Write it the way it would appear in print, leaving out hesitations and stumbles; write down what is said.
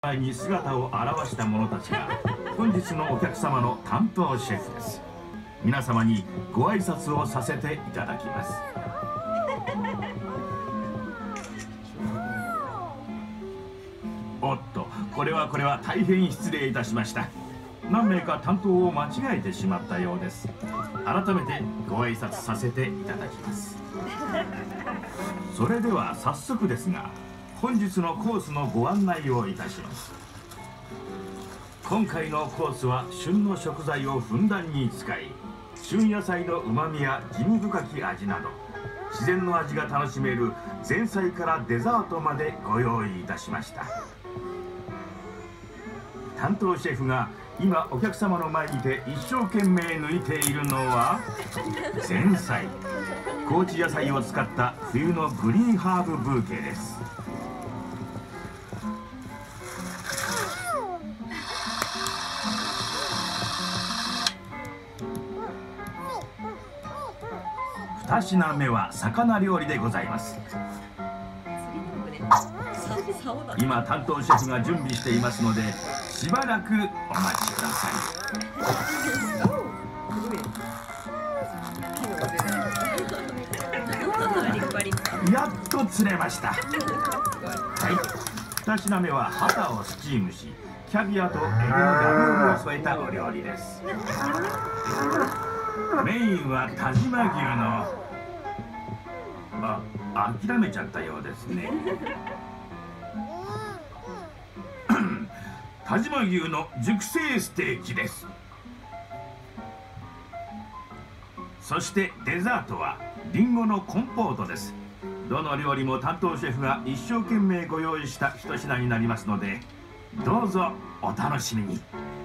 前に姿を現した者たちが本日のお客様の担当シェフです。皆様にご挨拶をさせていただきます。おっと、これは大変失礼いたしました。何名か担当を間違えてしまったようです。改めてご挨拶させていただきます。それでは早速ですが、本日のコースのご案内をいたします。今回のコースは旬の食材をふんだんに使い、旬野菜のうまみや滋味深き味など自然の味が楽しめる前菜からデザートまでご用意いたしました。担当シェフが今お客様の前にて一生懸命抜いているのは前菜、高知野菜を使った冬のグリーンハーブブーケです。2品目は魚料理でございます。今担当シェフが準備していますので、しばらくお待ちください。やっと釣れました。はい、2品目はハタをスチームし、キャビアとエビのラビオリを添えたお料理です。メインは但馬牛の諦めちゃったようですね。但馬牛の熟成ステーキです。そしてデザートはリンゴのコンポートです。どの料理も担当シェフが一生懸命ご用意した一品になりますので、どうぞお楽しみに。